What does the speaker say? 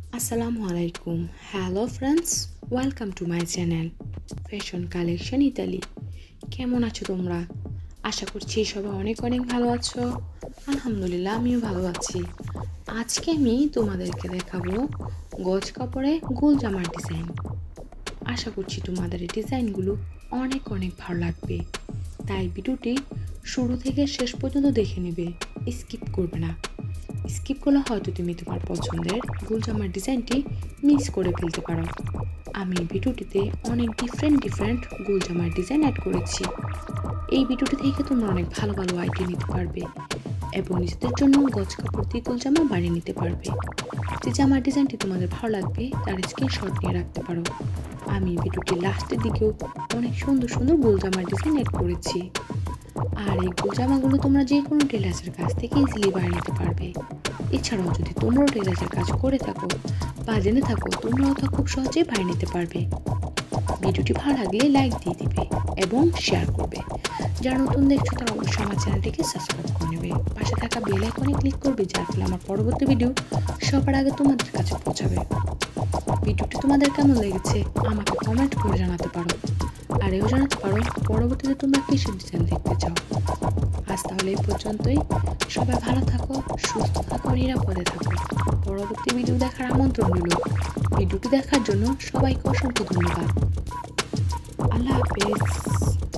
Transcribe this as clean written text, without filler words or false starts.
আসসালামু আলাইকুম। Hello friends, welcome to my channel fashion collection Italy. কেমন আছো তোমরা? আশা করছি সবাই অনেক অনেক ভালো আছো। আলহামদুলিল্লাহ, আমিও ভালো আছি। আজকে আমি তোমাদেরকে দেখাবো গজ কাপড়ে গোল জামার ডিজাইন। আশা করছি তোমাদের এই ডিজাইনগুলো অনেক অনেক ভালো লাগবে, তাই ভিডিওটি শুরু থেকে শেষ পর্যন্ত দেখে নেবে, স্কিপ করবে না। স্কিপ করলে হয়তো তুমি তোমার পছন্দের গোল জামার ডিজাইনটি মিস করে ফেলতে পারো। আমি ভিডিওটিতে অনেক ডিফারেন্ট গোল জামার ডিজাইন অ্যাড করেছি। এই ভিডিওটি থেকে তোমরা অনেক ভালো ভালো আইডিয়া নিতে পারবে এবং নিজেদের জন্য গজ কাপড় দিয়ে গোল জামা বানিয়ে নিতে পারবে। যে জামার ডিজাইনটি তোমাদের ভালো লাগবে তার স্ক্রিনশট নিয়ে রাখতে পারো। আমি ভিডিওটির লাস্টের দিকেও অনেক সুন্দর সুন্দর গোল জামার ডিজাইন অ্যাড করেছি। আর এই গোল জামাগুলো তোমরা যে কোনো টেলার্সের কাছ থেকে ইজিলি বানিয়ে নিতে পারবে। এছাড়াও যদি তোমরাও টেলার্সের কাজ করে থাকো বা জেনে থাকো, তোমরাও তা খুব সহজেই বানিয়ে নিতে পারবে। ভিডিওটি ভালো লাগলে লাইক দিয়ে দিবে এবং শেয়ার করবে। যারা নতুন দেখছো তারা অবশ্যই আমার চ্যানেলটিকে সাবস্ক্রাইব করে নেবে। পাশে থাকা বেল আইকনে ক্লিক করবে, যার ফলে আমার পরবর্তী ভিডিও সবার আগে তোমাদের কাছে পৌঁছাবে। ভিডিওটি তোমাদের কেমন লেগেছে আমাকে কমেন্ট করে জানাতে পারো। আর এও জানাতে পারো পরবর্তীতে তোমরা কিসের ডিজাইন দেখতে চাও। আজ তাহলে এই পর্যন্তই। সবাই ভালো থাকো, সুস্থ থাকো, নিরাপদে থাকো। পরবর্তী ভিডিও দেখার আমন্ত্রণ রইল। ভিডিওটি দেখার জন্য সবাইকে অসংখ্য ধন্যবাদ। আল্লাহ হাফেজ।